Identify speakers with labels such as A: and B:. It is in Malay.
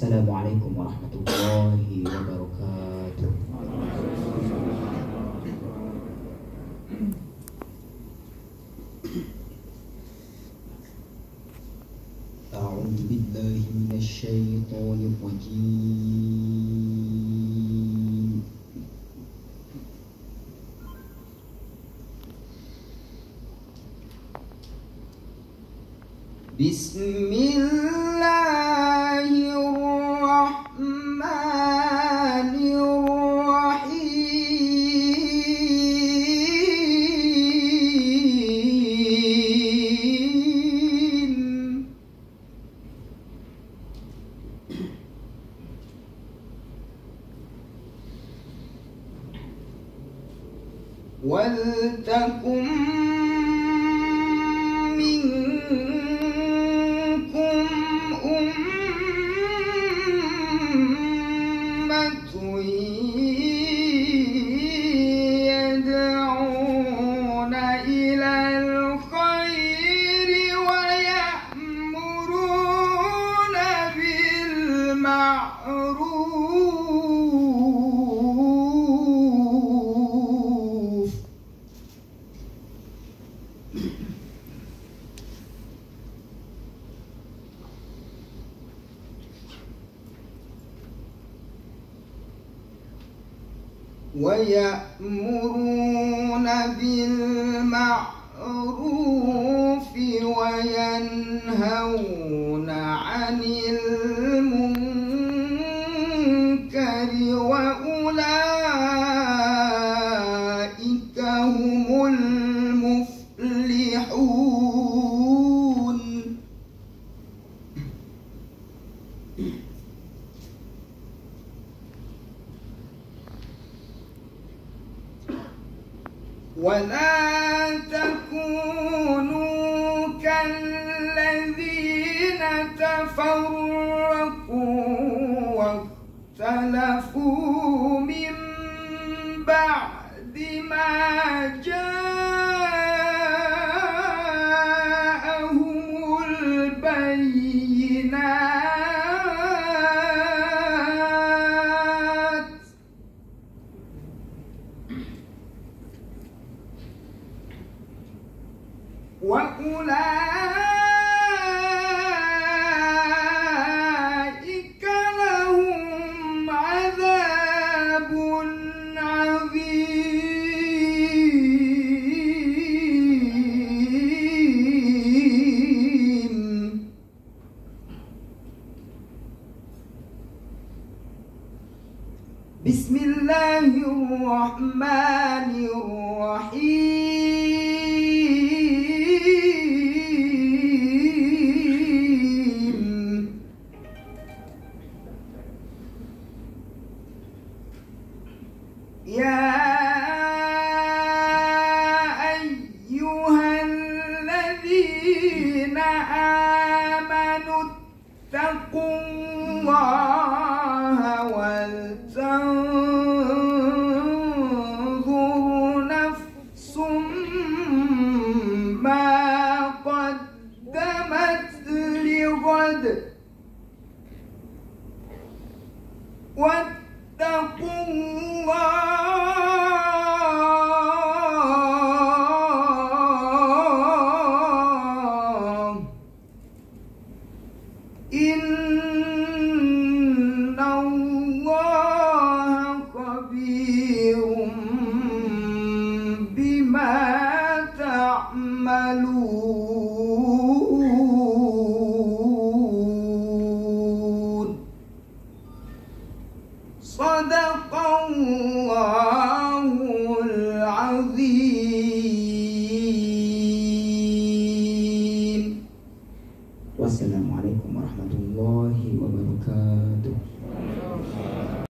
A: Assalamualaikum warahmatullahi wabarakatuh. A'udzu billahi minasyaitonir rajim. Bismillahirrahmanirrahim. Waltakum minkum ummatun yad'una ilal khairi wa ya'muruna bil ma'ruf ويأمرون بالمعروف وينهون عن المنكر وأولئك هم المفلحون ولا تكونوا كالذين تفرقوا واختلفوا من بعد ما جاءهم البينات وأولئك لهم عذاب عظيم. بسم الله الرحمن الرحيم. يا أيها الذين آمنوا اتقوا الله ولتنظر نفس ما قدمت لغد واتقوا الله إن الله خبير بما تعملون. صدق الله العظيم.